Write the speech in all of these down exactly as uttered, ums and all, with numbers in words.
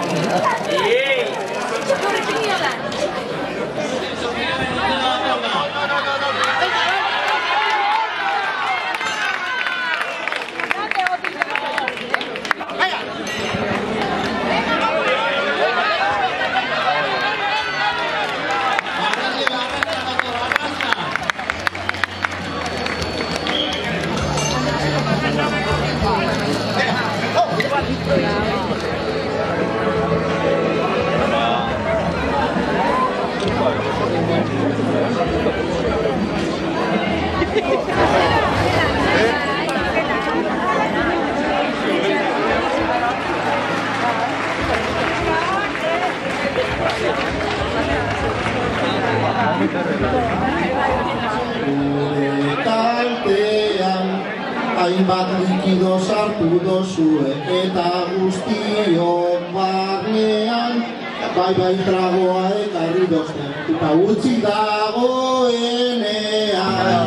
Hainbat likido sartu dozue eta guztiok barnean bai bai tragoa ekarri dozten eta utzi dagoenean.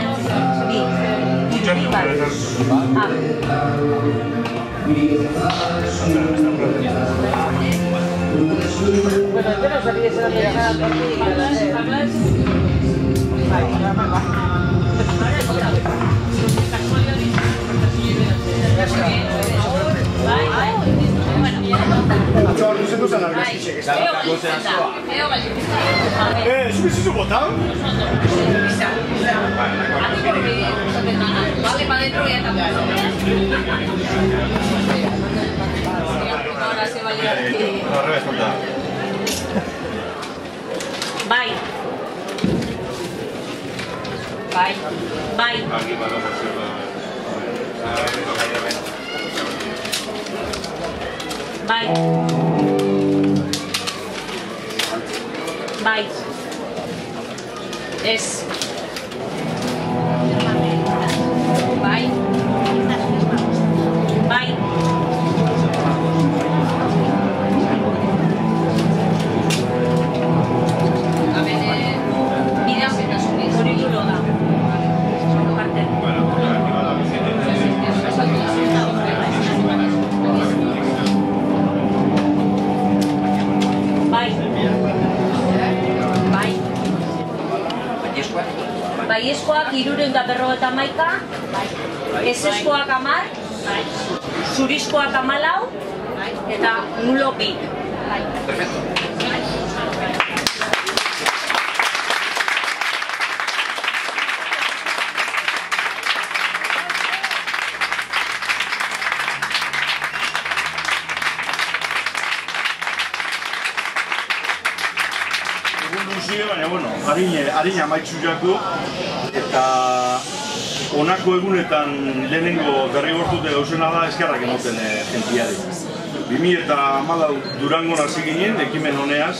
Bueno, yo no sabía si era de dejar ¿hablas? Ciao, non sei cosa la dice che sta cosa sua. Eh, si si botão? Vale para dentro ya también. Ahora se va a ir aquí. Al revés, conta. Bye. Bye. Bye. Bye. Bye. Es. Bye. Bye. A ver, mira, se nos sube sobre el hilo, da. Parte. Baiezkoak hirurehun eta berrogeita hamaika, ezezkoak hamar, zurizkoak hamalau eta nulo bi. Baina, bueno, harina maitzu jako eta honako egunetan lehenengo derrigortute gauzena da eskerrak emoten jentiari. bi mila hamalau Durangon hasi ginen, ekimen honeaz,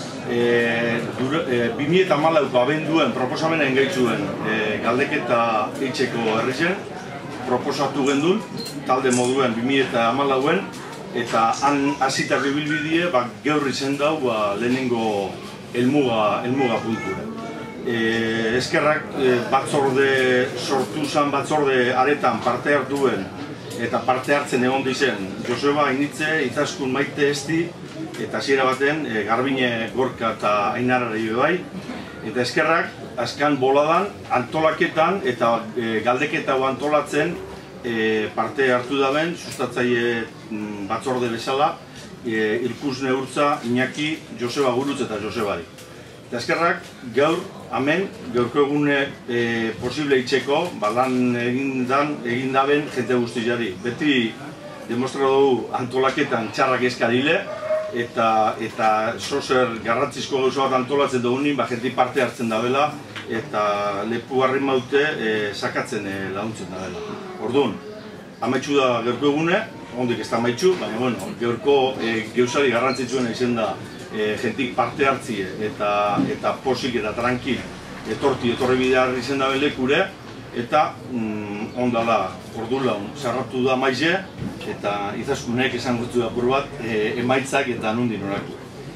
bi mila hamalauko abenduen proposamenen gaitzuen galdeketa eitzeko herrizen, proposatu gendun, talde moduen bi mila hamalauen, eta han hasita bibilbidie, gaur izen dau lehenengo elmuga, elmuga puntura. E, eskerrak batzorde sortu zen batzorde aretan parte hartuen eta parte hartzen egon dizen Joseba Ainitze, Itzaskun Maite Esti eta hasiera baten e, Garbine Gorka eta Ainarari bai. Eta eskerrak azkan boladan antolaketan eta e, galdeketa antolatzen e, parte hartu daben sustatzaile batzorde bezala E, Irkusne Urtza, Iñaki, Joseba Gurutz eta Josebari. Eta eskerrak gaur, hemen, gaurko egune e, posible itxeko, balan egindan, egindaben jente guztiari. Beti demostra dugu antolaketan txarrak eskarile, eta eta zozer garrantzizko gauza bat antolatzen dugunin, ba, jenti parte hartzen dabela, eta lepu harrin maute e, sakatzen e, laguntzen dabela. Orduan, amaitxu da gaurko egune, ondik ez da maitxu, baina bueno, gaurko e, geusari garrantzitsuena izen da e, jentik parte hartzie eta, eta posik eta tranquil etorti etorri bidea izen da lekure eta mm, ondala ordulaun sarratu da maize eta Izaskunek esan gutzu da bat e, emaitzak eta nundi norako.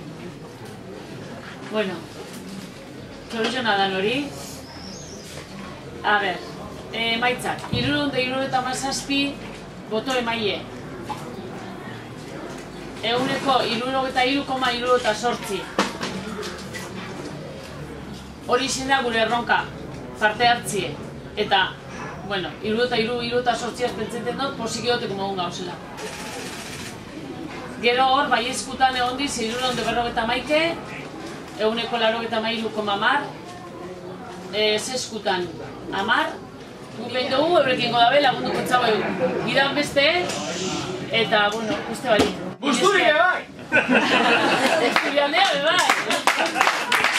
Bueno, soluziona da hori. A ber, emaitzak, hirurehun eta hirurogeita hamazazpi boto emaile. ehuneko hirurogeita hiru koma hirurogeita zortzi. Hori izin da gure erronka, parte hartzie. Eta, bueno, hirurogeita hiru, hirurogeita zortzi azpentzeten dut, posik egoteko mogun gauzela. Gero hor, bai eskutan egon diz, hirurogeita berrogeita maike, ehuneko laurogeita mairu koma hamar, ez eskutan hamar, guk behin dugu, eurekin godabe lagunduko txago egun. Gidan beste, eta, bueno, uste bali. Busturik ebai! Busturik ebai!